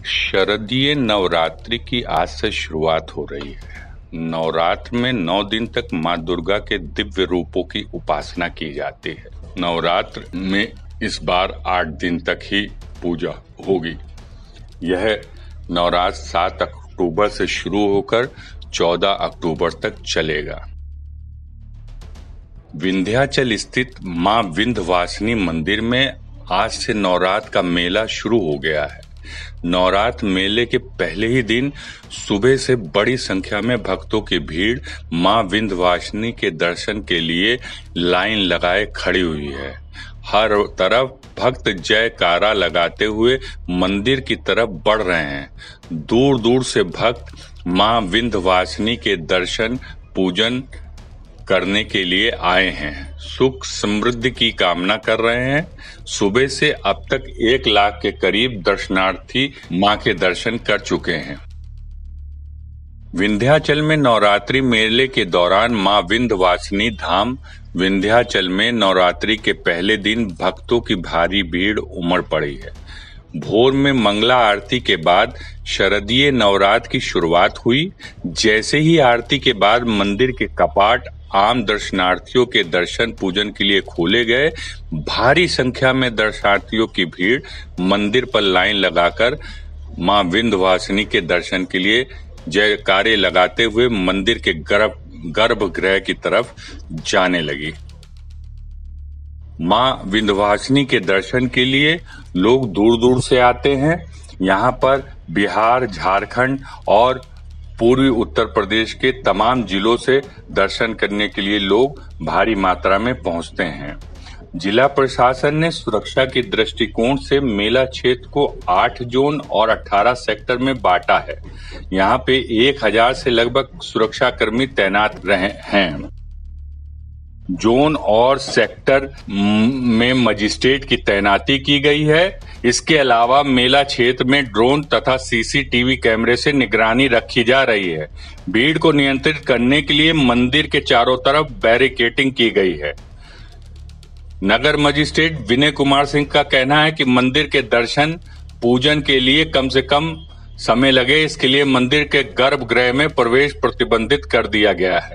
शरदीय नवरात्रि की आज से शुरुआत हो रही है। नवरात्र में 9 दिन तक माँ दुर्गा के दिव्य रूपों की उपासना की जाती है। नवरात्र में इस बार 8 दिन तक ही पूजा होगी। यह नवरात्र 7 अक्टूबर से शुरू होकर 14 अक्टूबर तक चलेगा। विंध्याचल स्थित माँ विंध्यवासिनी मंदिर में आज से नवरात्र का मेला शुरू हो गया है। नवरात्र मेले के पहले ही दिन सुबह से बड़ी संख्या में भक्तों की भीड़ मां विंध्यवासिनी के दर्शन के लिए लाइन लगाए खड़ी हुई है। हर तरफ भक्त जयकारा लगाते हुए मंदिर की तरफ बढ़ रहे हैं। दूर दूर से भक्त मां विंध्यवासिनी के दर्शन पूजन करने के लिए आए हैं, सुख समृद्धि की कामना कर रहे हैं। सुबह से अब तक 1 लाख के करीब दर्शनार्थी मां के दर्शन कर चुके हैं। विंध्याचल में नवरात्रि मेले के दौरान मां विंध्यवासिनी धाम विंध्याचल में नवरात्रि के पहले दिन भक्तों की भारी भीड़ उमड़ पड़ी है। भोर में मंगला आरती के बाद शरदीय नवरात्र की शुरुआत हुई। जैसे ही आरती के बाद मंदिर के कपाट आम दर्शनार्थियों के दर्शन पूजन के लिए खोले गए। भारी संख्या में दर्शनार्थियों की भीड़ मंदिर पर लाइन लगाकर मां विंध्यवासिनी के दर्शन के लिए जयकारे लगाते हुए मंदिर के गर्भगृह की तरफ जाने लगी। मां विंध्यवासिनी के दर्शन के लिए लोग दूर दूर से आते हैं। यहाँ पर बिहार, झारखंड और पूर्वी उत्तर प्रदेश के तमाम जिलों से दर्शन करने के लिए लोग भारी मात्रा में पहुंचते हैं। जिला प्रशासन ने सुरक्षा के दृष्टिकोण से मेला क्षेत्र को 8 जोन और 18 सेक्टर में बांटा है। यहाँ पे 1000 से लगभग सुरक्षाकर्मी तैनात रहे हैं। जोन और सेक्टर में मजिस्ट्रेट की तैनाती की गई है। इसके अलावा मेला क्षेत्र में ड्रोन तथा सीसीटीवी कैमरे से निगरानी रखी जा रही है। भीड़ को नियंत्रित करने के लिए मंदिर के चारों तरफ बैरिकेडिंग की गई है। नगर मजिस्ट्रेट विनय कुमार सिंह का कहना है कि मंदिर के दर्शन पूजन के लिए कम से कम समय लगे, इसके लिए मंदिर के गर्भगृह में प्रवेश प्रतिबंधित कर दिया गया है।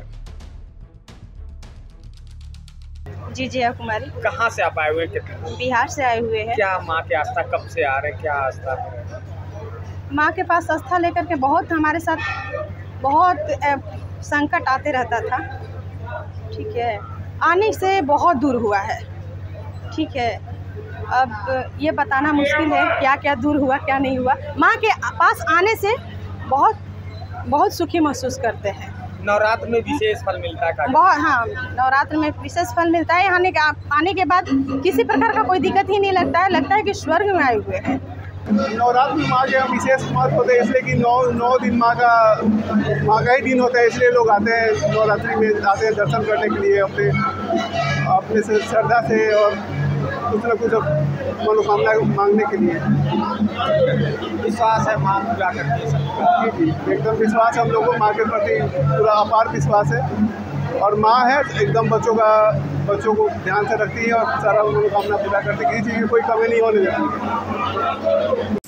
जी जया कुमारी। कहाँ से आप आए हुए हैं? बिहार से आए हुए हैं। क्या माँ की आस्था कब से आ रहे हैं? क्या आस्था? माँ के पास आस्था लेकर के बहुत हमारे साथ बहुत संकट आते रहता था। ठीक है, आने से बहुत दूर हुआ है। ठीक है, अब ये बताना मुश्किल है क्या क्या दूर हुआ क्या नहीं हुआ। माँ के पास आने से बहुत सुखी महसूस करते हैं। नवरात्र में विशेष फल मिलता है? बहुत, हाँ, नवरात्र में विशेष फल मिलता है। आने के बाद किसी प्रकार का कोई दिक्कत ही नहीं लगता है। लगता है कि स्वर्ग में आए हुए हैं। नवरात्र में माँ के विशेष महत्व होते हैं, इसलिए कि 9 दिन माँ का ही दिन होता है, इसलिए लोग आते हैं नवरात्रि में, आते हैं दर्शन करने के लिए अपने से श्रद्धा से और कुछ न कुछ मनोकामना मांगने के लिए। विश्वास है माँ पूरा करती है सबका? जी, एकदम विश्वास है हम लोगों को। माँ के प्रति पूरा अपार विश्वास है और माँ है एकदम बच्चों को ध्यान से रखती है और सारा मनोकामना पूरा करती है। किसी चीज़ की कोई कमी नहीं होने देती है।